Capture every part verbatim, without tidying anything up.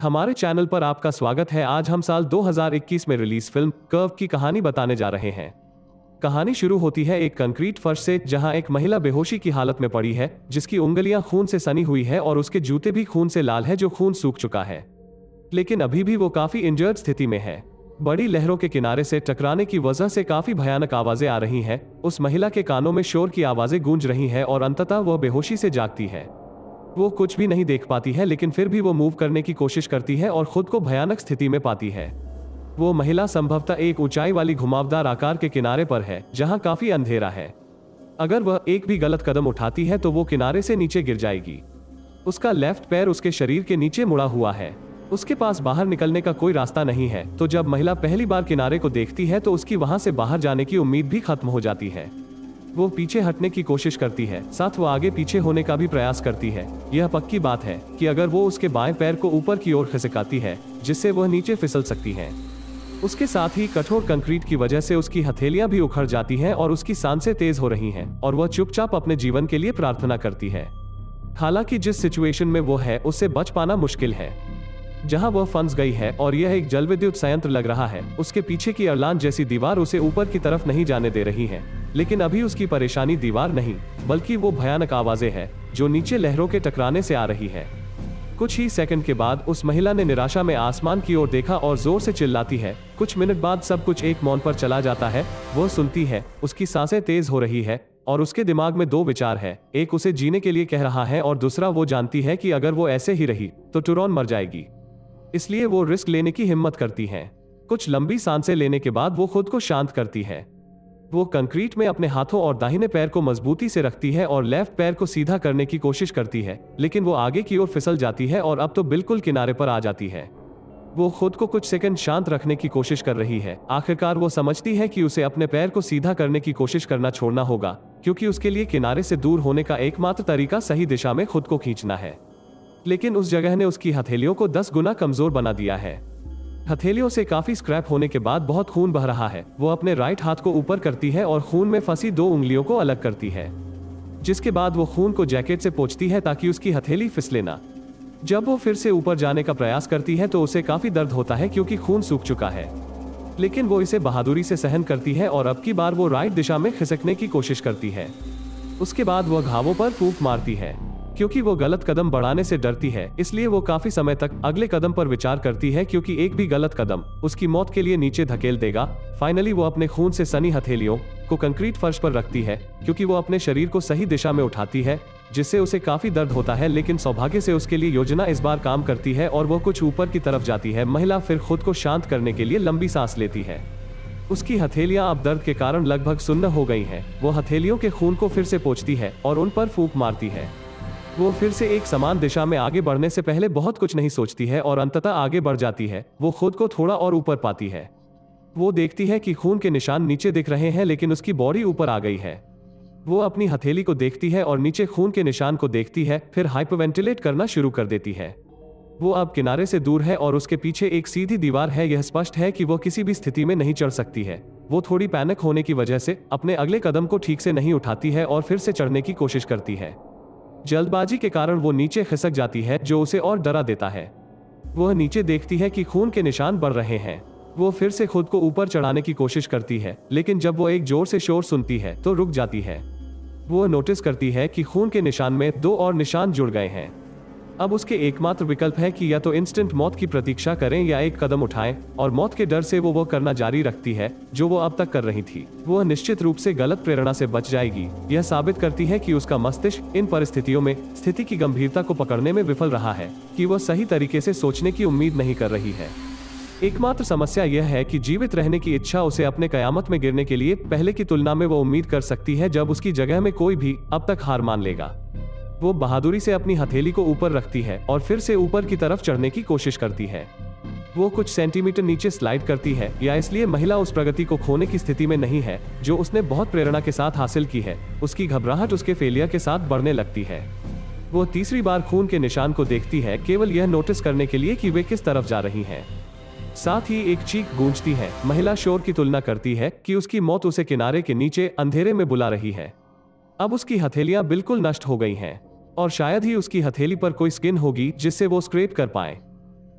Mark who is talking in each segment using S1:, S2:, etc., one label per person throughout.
S1: हमारे चैनल पर आपका स्वागत है। आज हम साल दो हज़ार इक्कीस में रिलीज फिल्म कर्व की कहानी बताने जा रहे हैं। कहानी शुरू होती है एक कंक्रीट फर्श से, जहां एक महिला बेहोशी की हालत में पड़ी है, जिसकी उंगलियां खून से सनी हुई है और उसके जूते भी खून से लाल है, जो खून सूख चुका है। लेकिन अभी भी वो काफी इंजर्ड स्थिति में है। बड़ी लहरों के किनारे से टकराने की वजह से काफी भयानक आवाजें आ रही हैं। उस महिला के कानों में शोर की आवाजें गूंज रही हैं और अंततः वह बेहोशी से जागती है। वो कुछ भी नहीं देख पाती है, लेकिन फिर भी वो मूव करने की कोशिश करती है और खुद को भयानक स्थिति में पाती है। वो महिला संभवतः एक ऊंचाई वाली घुमावदार आकार के किनारे पर है, जहां काफी अंधेरा है। अगर वह एक भी गलत कदम उठाती है तो वो किनारे से नीचे गिर जाएगी। उसका लेफ्ट पैर उसके शरीर के नीचे मुड़ा हुआ है। उसके पास बाहर निकलने का कोई रास्ता नहीं है। तो जब महिला पहली बार किनारे को देखती है तो उसकी वहां से बाहर जाने की उम्मीद भी खत्म हो जाती है। वो पीछे हटने की कोशिश करती है, साथ वो आगे पीछे होने का भी प्रयास करती है। यह पक्की बात है कि अगर वो उसके बाएं पैर को ऊपर की ओर खिसकाती है, जिससे वह नीचे फिसल सकती है। उसके साथ ही कठोर कंक्रीट की वजह से उसकी हथेलियां भी उखड़ जाती हैं और उसकी सांसें तेज हो रही हैं और वह चुपचाप अपने जीवन के लिए प्रार्थना करती है। हालांकि जिस सिचुएशन में वो है, उससे बच पाना मुश्किल है। जहां वह फंस गई है और यह एक जलविद्युत संयंत्र लग रहा है, उसके पीछे की अरलान जैसी दीवार उसे ऊपर की तरफ नहीं जाने दे रही है। लेकिन अभी उसकी परेशानी दीवार नहीं, बल्कि वो भयानक आवाजें हैं जो नीचे लहरों के टकराने से आ रही है। कुछ ही सेकंड के बाद उस महिला ने निराशा में आसमान की ओर देखा और जोर से चिल्लाती है। कुछ मिनट बाद सब कुछ एक मौन पर चला जाता है। वो सुनती है, उसकी सांसें तेज हो रही है और उसके दिमाग में दो विचार है। एक उसे जीने के लिए कह रहा है और दूसरा वो जानती है कि अगर वो ऐसे ही रही तो टुरॉन मर जाएगी। इसलिए वो रिस्क लेने की हिम्मत करती है। कुछ लंबी सांसें लेने के बाद वो खुद को शांत करती है। वो कंक्रीट में अपने हाथों और दाहिने पैर को मजबूती से रखती है और लेफ्ट पैर को सीधा करने की कोशिश करती है, लेकिन वो आगे की ओर फिसल जाती है और अब तो बिल्कुल किनारे पर आ जाती है। वो खुद को कुछ सेकंड शांत रखने की कोशिश कर रही है। आखिरकार वो समझती है कि उसे अपने पैर को सीधा करने की कोशिश करना छोड़ना होगा, क्योंकि उसके लिए किनारे से दूर होने का एकमात्र तरीका सही दिशा में खुद को खींचना है। लेकिन उस जगह ने उसकी हथेलियों को दस गुना कमजोर बना दिया है। हथेलियों से काफी स्क्रैप होने के बाद बहुत खून बह रहा है। वो अपने राइट हाथ को ऊपर करती है और खून में फंसी दो उंगलियों को अलग करती है, जिसके बाद वो खून को जैकेट से पोंछती है ताकि उसकी हथेली फिसले ना। जब वो फिर से ऊपर जाने का प्रयास करती है तो उसे काफी दर्द होता है, क्योंकि खून सूख चुका है। लेकिन वो इसे बहादुरी से सहन करती है और अब की बार वो राइट दिशा में खिसकने की कोशिश करती है। उसके बाद वह घावों पर फूंक मारती है। क्योंकि वो गलत कदम बढ़ाने से डरती है, इसलिए वो काफी समय तक अगले कदम पर विचार करती है, क्योंकि एक भी गलत कदम उसकी मौत के लिए नीचे धकेल देगा। फाइनली वो अपने खून से सनी हथेलियों को कंक्रीट फर्श पर रखती है, क्योंकि वो अपने शरीर को सही दिशा में उठाती है, जिससे उसे काफी दर्द होता है। लेकिन सौभाग्य से उसके लिए योजना इस बार काम करती है और वो कुछ ऊपर की तरफ जाती है। महिला फिर खुद को शांत करने के लिए लंबी सांस लेती है। उसकी हथेलियां अब दर्द के कारण लगभग सुन्न हो गई हैं। वो हथेलियों के खून को फिर से पोंछती है और उन पर फूंक मारती है। वो फिर से एक समान दिशा में आगे बढ़ने से पहले बहुत कुछ नहीं सोचती है और अंततः आगे बढ़ जाती है। वो खुद को थोड़ा और ऊपर पाती है। वो देखती है कि खून के निशान नीचे दिख रहे हैं, लेकिन उसकी बॉडी ऊपर आ गई है। वो अपनी हथेली को देखती है और नीचे खून के निशान को देखती है, फिर हाइपरवेंटिलेट करना शुरू कर देती है। वो अब किनारे से दूर है और उसके पीछे एक सीधी दीवार है। यह स्पष्ट है कि वो किसी भी स्थिति में नहीं चढ़ सकती है। वो थोड़ी पैनिक होने की वजह से अपने अगले कदम को ठीक से नहीं उठाती है और फिर से चढ़ने की कोशिश करती है। जल्दबाजी के कारण वो नीचे खिसक जाती है, जो उसे और डरा देता है। वह नीचे देखती है कि खून के निशान बढ़ रहे हैं। वो फिर से खुद को ऊपर चढ़ाने की कोशिश करती है, लेकिन जब वो एक जोर से शोर सुनती है तो रुक जाती है। वो नोटिस करती है कि खून के निशान में दो और निशान जुड़ गए हैं। अब उसके एकमात्र विकल्प है कि या तो इंस्टेंट मौत की प्रतीक्षा करें या एक कदम उठाएं, और मौत के डर से वो वो करना जारी रखती है जो वो अब तक कर रही थी। वो निश्चित रूप से गलत प्रेरणा से बच जाएगी। यह साबित करती है कि उसका मस्तिष्क इन परिस्थितियों में स्थिति की गंभीरता को पकड़ने में विफल रहा है, कि वह सही तरीके से सोचने की उम्मीद नहीं कर रही है। एकमात्र समस्या यह है कि जीवित रहने की इच्छा उसे अपने कयामत में गिरने के लिए पहले की तुलना में वो उम्मीद कर सकती है, जब उसकी जगह में कोई भी अब तक हार मान लेगा। वो बहादुरी से अपनी हथेली को ऊपर रखती है और फिर से ऊपर की तरफ चढ़ने की कोशिश करती है। वो कुछ सेंटीमीटर नीचे स्लाइड करती है, या इसलिए महिला उस प्रगति को खोने की स्थिति में नहीं है जो उसने बहुत प्रेरणा के साथ हासिल की है। उसकी घबराहट उसके फेलियर के साथ बढ़ने लगती है। वो तीसरी बार खून के निशान को देखती है, केवल यह नोटिस करने के लिए कि वे किस तरफ जा रही हैं। साथ ही एक चीख गूंजती है। महिला शोर की तुलना करती है कि उसकी मौत उसे किनारे के नीचे अंधेरे में बुला रही है। अब उसकी हथेलियां बिल्कुल नष्ट हो गई हैं और शायद ही उसकी हथेली पर कोई स्किन होगी जिससे वो स्क्रैप कर पाए।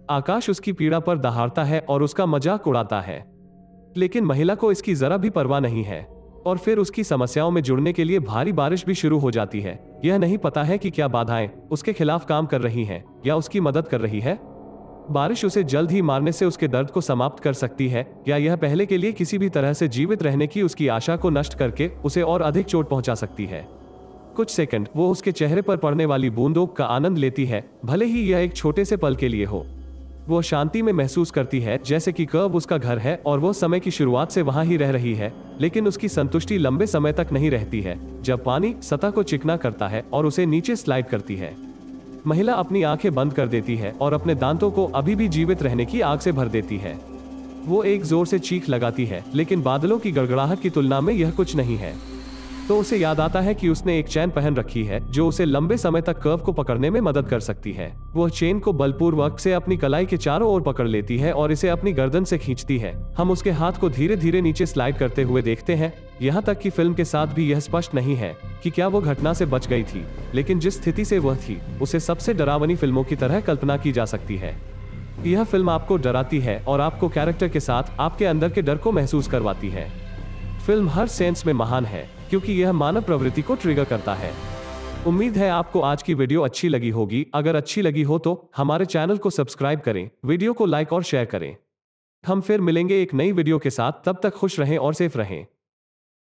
S1: आकाश उसकी पीड़ा पर दहाड़ता है और उसका मजाक उड़ाता है, लेकिन महिला को इसकी जरा भी परवाह नहीं है और फिर उसकी समस्याओं में जुड़ने के लिए भारी बारिश भी शुरू हो जाती है। यह नहीं पता है कि क्या बाधाएं उसके खिलाफ काम कर रही हैं या उसकी मदद कर रही है। बारिश उसे जल्द ही मारने से उसके दर्द को समाप्त कर सकती है, या यह पहले के लिए किसी भी तरह से जीवित रहने की उसकी आशा को नष्ट करके उसे और अधिक चोट पहुंचा सकती है। कुछ सेकंड वो उसके चेहरे पर पड़ने वाली बूंदों का आनंद लेती है, भले ही यह एक छोटे से पल के लिए हो। वो शांति में महसूस करती है जैसे कि कर्व उसका घर है और वो समय की शुरुआत से वहां ही रह रही है, लेकिन उसकी संतुष्टि लंबे समय तक नहीं रहती है जब पानी सतह को चिकना करता है और उसे नीचे स्लाइड करती है। महिला अपनी आंखें बंद कर देती है और अपने दांतों को अभी भी जीवित रहने की आग से भर देती है। वो एक जोर से चीख लगाती है, लेकिन बादलों की गड़गड़ाहट की तुलना में यह कुछ नहीं है। तो उसे याद आता है कि उसने एक चेन पहन रखी है जो उसे लंबे समय तक कर्व को पकड़ने में मदद कर सकती है। वह चेन को बलपूर्वक से अपनी कलाई के चारों ओर पकड़ लेती है और इसे अपनी गर्दन से खींचती है। हम उसके हाथ को धीरे धीरे नीचे स्लाइड करते हुए देखते हैं, यहाँ तक कि फिल्म के साथ भी यह स्पष्ट नहीं है कि क्या वो घटना से बच गई थी, लेकिन जिस स्थिति से वह थी उसे सबसे डरावनी फिल्मों की तरह कल्पना की जा सकती है। यह फिल्म आपको डराती है और आपको कैरेक्टर के साथ आपके अंदर के डर को महसूस करवाती है। फिल्म हर सेंस में महान है क्योंकि यह मानव प्रवृत्ति को ट्रिगर करता है। उम्मीद है आपको आज की वीडियो अच्छी लगी होगी। अगर अच्छी लगी हो तो हमारे चैनल को सब्सक्राइब करें, वीडियो को लाइक और शेयर करें। हम फिर मिलेंगे एक नई वीडियो के साथ, तब तक खुश रहें और सेफ रहें।